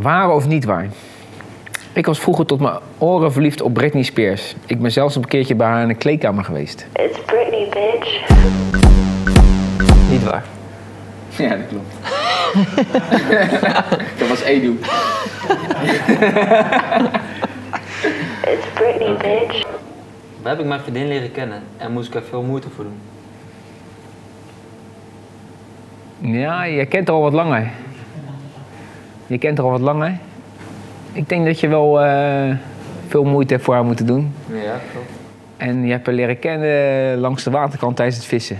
Waar of niet waar? Ik was vroeger tot mijn oren verliefd op Britney Spears. Ik ben zelfs een keertje bij haar in de kleedkamer geweest. It's Britney, bitch. Niet waar. Ja, dat klopt. Dat was Edu. It's Britney, bitch. Waar heb ik mijn vriendin leren kennen en moest ik er veel moeite voor doen? Ja, je kent haar al wat langer. Je kent haar al wat langer. Ik denk dat je wel veel moeite hebt voor haar moeten doen. Ja, klopt. En je hebt haar leren kennen langs de waterkant tijdens het vissen.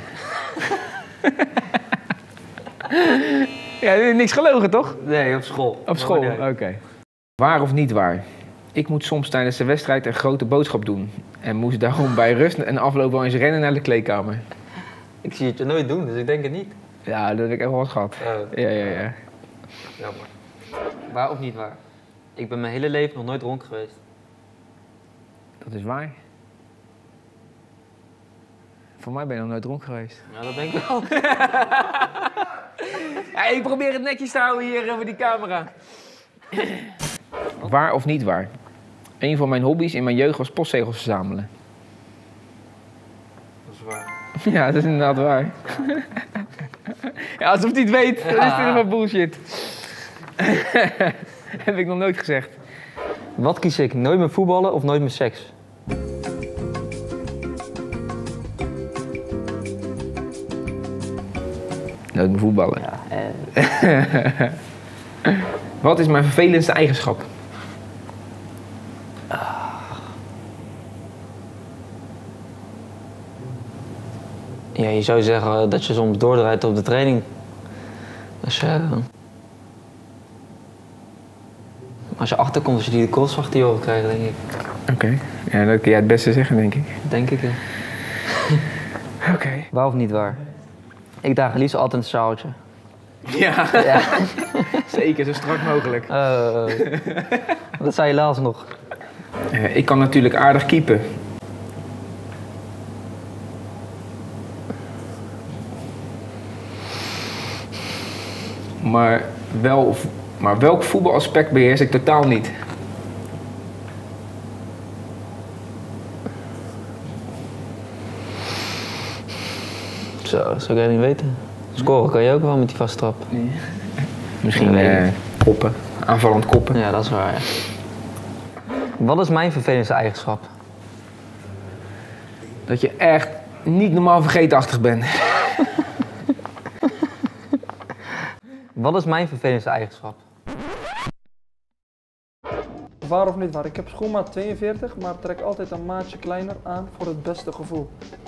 Ja, niks gelogen, toch? Nee, op school. Op school, oké. Waar of niet waar? Ik moet soms tijdens de wedstrijd een grote boodschap doen. En moest daarom bij rust en afloop wel eens rennen naar de kleedkamer. Ik zie het je nooit doen, dus ik denk het niet. Ja, dat heb ik echt wel eens gehad. Ja. Jammer. Waar of niet waar? Ik ben mijn hele leven nog nooit dronken geweest. Dat is waar. Voor mij ben je nog nooit dronken geweest. Ja, dat denk ik wel. Ja, ik probeer het netjes te houden hier over die camera. Waar of niet waar? Een van mijn hobby's in mijn jeugd was postzegels verzamelen. Dat is waar. Ja, dat is inderdaad waar. Ja, alsof hij het weet, dan is dit helemaal bullshit. Heb ik nog nooit gezegd. Wat kies ik? Nooit meer voetballen of nooit meer seks? Nooit meer voetballen. Ja, Wat is mijn vervelendste eigenschap? Ja, je zou zeggen dat je soms doordraait op de training. Als je achterkomt, als je die kots achter je oren krijgt, denk ik. Oké. Ja, dat kun jij het beste zeggen, denk ik. Denk ik, ja. Oké. Waar of niet waar? Ik draag liefst altijd een sjaaltje. Ja. Ja. Zeker, zo strak mogelijk. Dat zei je laatst nog. Ik kan natuurlijk aardig keepen. Maar welk voetbalaspect beheers ik totaal niet? Zo, dat zou ik niet weten. Scoren kan je ook wel met die vaste trap. Nee. Misschien koppen. Aanvallend koppen. Ja, dat is waar. Ja. Wat is mijn vervelendste eigenschap? Dat je echt niet normaal vergeetachtig bent. Wat is mijn vervelendste eigenschap? Waar of niet waar? Ik heb schoenmaat 42, maar trek altijd een maatje kleiner aan voor het beste gevoel.